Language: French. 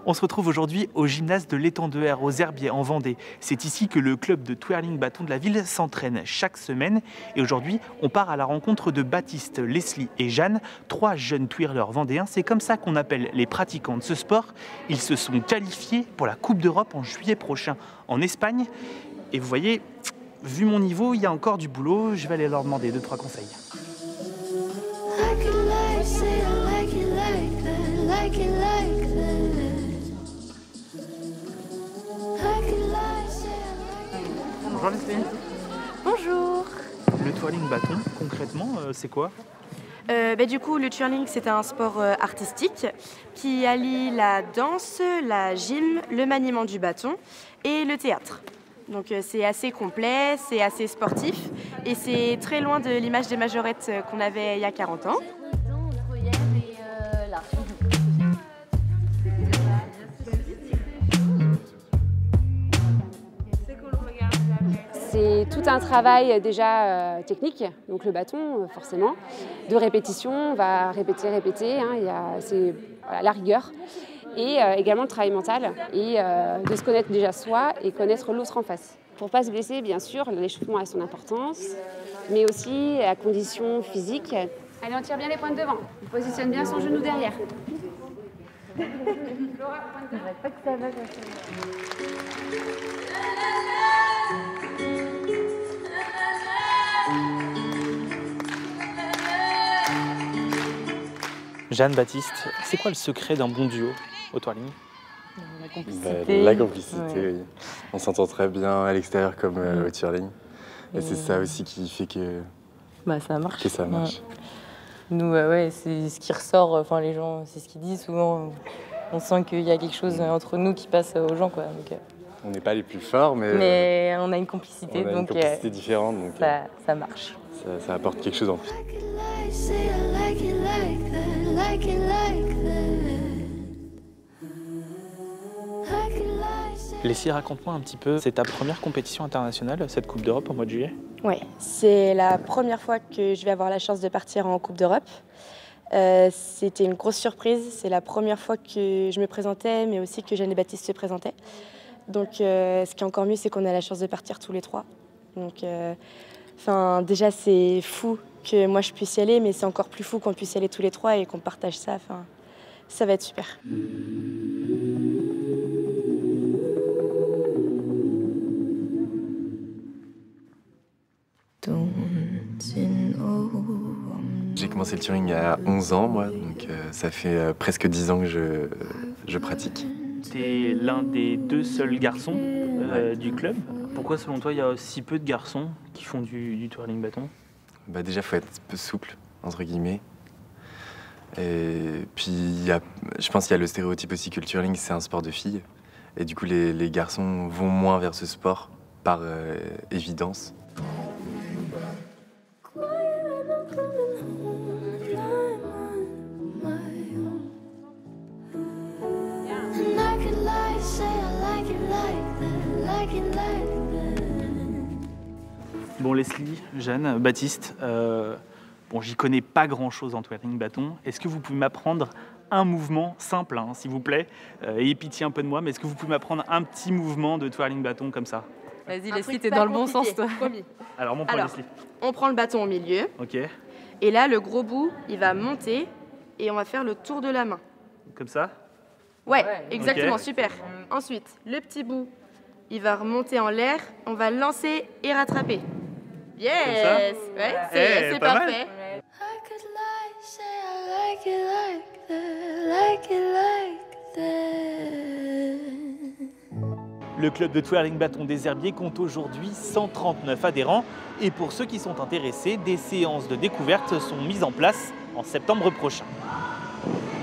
On se retrouve aujourd'hui au gymnase de l'étang de Her, aux Herbiers, en Vendée. C'est ici que le club de twirling bâton de la ville s'entraîne chaque semaine. Et aujourd'hui, on part à la rencontre de Baptiste, Leslie et Jeanne, 3 jeunes twirleurs vendéens. C'est comme ça qu'on appelle les pratiquants de ce sport. Ils se sont qualifiés pour la Coupe d'Europe en juillet prochain en Espagne. Et vous voyez, vu mon niveau, il y a encore du boulot. Je vais aller leur demander 2-3 conseils. Bonjour Leslie. Bonjour. Le twirling bâton, concrètement, c'est quoi? Du coup, le twirling, c'est un sport artistique qui allie la danse, la gym, le maniement du bâton et le théâtre. Donc c'est assez complet, c'est assez sportif et c'est très loin de l'image des majorettes qu'on avait il y a 40 ans. C'est tout un travail déjà technique, donc le bâton forcément, de répétition, on va répéter, c'est la rigueur, et également le travail mental, et de se connaître déjà soi et connaître l'autre en face. Pour ne pas se blesser, bien sûr, l'échauffement a son importance, mais aussi la condition physique. Allez, on tire bien les pointes devant, on positionne bien son genou derrière. Laura, pointe devant. Pas que ça va comme ça. Jeanne, Baptiste, c'est quoi le secret d'un bon duo au twirling? La complicité. La complicité, ouais. Oui. On s'entend très bien à l'extérieur comme au twirling. Et c'est ça aussi qui fait que ça marche. Que ça marche. Ouais. Nous, c'est ce qui ressort, enfin les gens, c'est ce qu'ils disent souvent. On sent qu'il y a quelque chose entre nous qui passe aux gens, quoi. Donc, on n'est pas les plus forts, mais on a une complicité, on a une complicité différente, donc ça marche. Ça apporte quelque chose en plus. Leslie, raconte-moi un petit peu, c'est ta première compétition internationale, cette Coupe d'Europe au mois de juillet? Oui, c'est la première fois que je vais avoir la chance de partir en Coupe d'Europe. C'était une grosse surprise, c'est la première fois que je me présentais, mais aussi que Jeanne et Baptiste se présentaient. Donc ce qui est encore mieux, c'est qu'on a la chance de partir tous les 3. Donc déjà c'est fou que moi je puisse y aller, mais c'est encore plus fou qu'on puisse y aller tous les 3 et qu'on partage ça. Ça va être super. J'ai commencé le twirling il y a 11 ans, moi, donc ça fait presque 10 ans que je pratique. Tu es l'un des 2 seuls garçons du club. Pourquoi, selon toi, il y a si peu de garçons qui font du twirling bâton? Déjà, il faut être un peu souple, entre guillemets. Et puis, je pense qu'il y a le stéréotype aussi que le twirling, c'est un sport de filles. Et du coup, les garçons vont moins vers ce sport, par évidence. Bon, Leslie, Jeanne, Baptiste, j'y connais pas grand-chose en twirling bâton. Est-ce que vous pouvez m'apprendre un mouvement simple, s'il vous plaît? Ayez pitié un peu de moi, mais est-ce que vous pouvez m'apprendre un petit mouvement de twirling bâton comme ça? Vas-y, Leslie, t'es dans le bon sens, toi. Alors, mon point, Leslie. On prend le bâton au milieu. Ok. Et là, le gros bout, il va monter et on va faire le tour de la main. Comme ça? Ouais, exactement, okay. Super. Ensuite, le petit bout, il va remonter en l'air, on va lancer et rattraper. Yes! Ouais, c'est parfait. Le club de twirling bâton des Herbiers compte aujourd'hui 139 adhérents. Et pour ceux qui sont intéressés, des séances de découverte sont mises en place en septembre prochain.